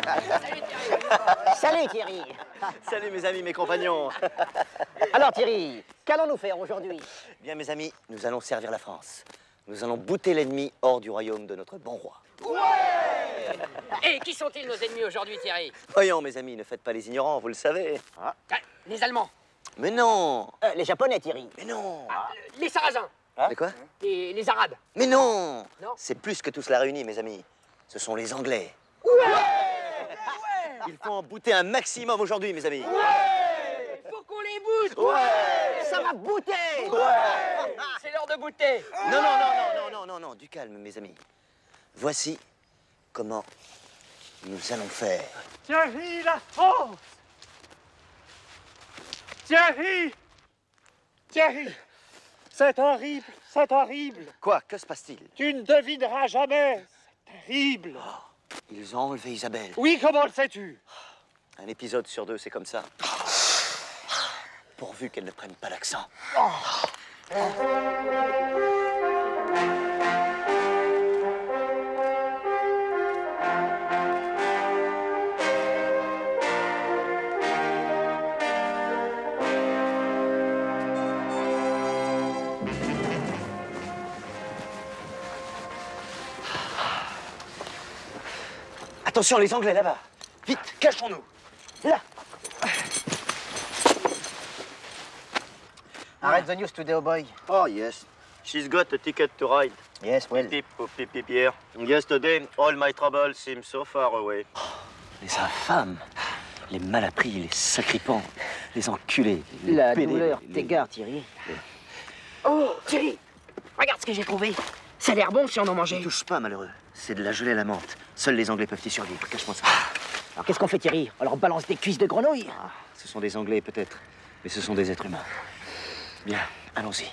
Salut Thierry. Salut mes amis, mes compagnons. Alors Thierry, qu'allons-nous faire aujourd'hui? Bien mes amis, nous allons servir la France. Nous allons bouter l'ennemi hors du royaume de notre bon roi. Ouais! Et qui sont-ils nos ennemis aujourd'hui, Thierry? Voyons mes amis, ne faites pas les ignorants, vous le savez. Ah, les Allemands. Mais non. Les Japonais Thierry. Mais non. Les Sarrasins. Mais quoi? Les Arabes. Mais non, Non. C'est plus que tout cela réuni mes amis. Ce sont les Anglais. Il faut en bouter un maximum aujourd'hui mes amis. Ouais! Faut qu'on les boute. Ouais. Ça va bouter. Ouais! C'est l'heure de bouter. Non, du calme mes amis. Voici comment nous allons faire. Thierry, la France! Thierry! Thierry! C'est horrible, c'est horrible. Quoi? Que se passe-t-il? Tu ne devineras jamais. C'est terrible. Ils ont enlevé Isabelle. Oui, comment le sais-tu? Un épisode sur deux, c'est comme ça. Pourvu qu'elle ne prenne pas l'accent. Attention, les Anglais, là-bas. Vite, cachons-nous. Là. Arrête the news today, oh boy. Oh, yes. She's got a ticket to ride. Yes, well. Pip, pip, pip, here. Yesterday, all my troubles seem so far away. Les infâmes, les malappris, les sacripants, les enculés, les La pédés, douleur les- t'égare, Thierry. Oh, Thierry, regarde ce que j'ai trouvé. Ça a l'air bon si on en Ne mangeait. touche pas, malheureux. C'est de la gelée à la menthe. Seuls les Anglais peuvent y survivre. Cache-moi ça. Alors qu'est-ce qu'on fait Thierry? On leur balance des cuisses de grenouille? Ce sont des Anglais, peut-être. Mais ce sont des êtres humains. Bien, allons-y.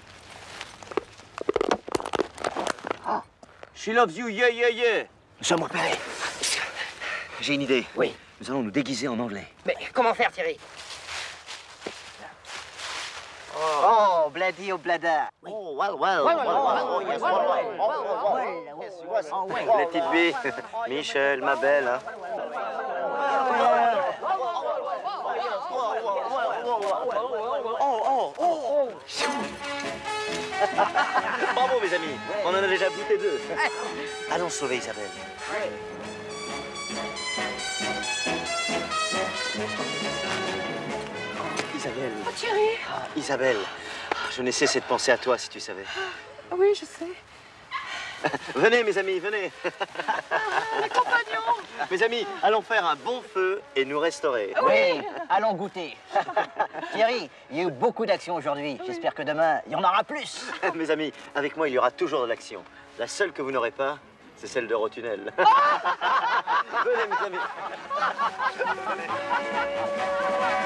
She loves you, yeah, yeah, yeah. Nous sommes repérés. J'ai une idée. Oui. Nous allons nous déguiser en anglais. Mais comment faire, Thierry? Oh, bladi au blada. Oh, well. Let it be. Michel, ma belle. Hein. Bravo, mes amis. On en a déjà bouté deux. Allons sauver Isabelle. Isabelle. Oh, Thierry. Isabelle, je n'ai cessé de penser à toi, si tu savais. Oui, je sais. Venez, mes amis, venez. Mes compagnons. Mes amis, allons faire un bon feu et nous restaurer. Oui, allons goûter. Thierry, il y a eu beaucoup d'actions aujourd'hui. J'espère que demain, il y en aura plus. Mes amis, avec moi, il y aura toujours de l'action. La seule que vous n'aurez pas, c'est celle d'Eurotunnel. Venez, mes amis.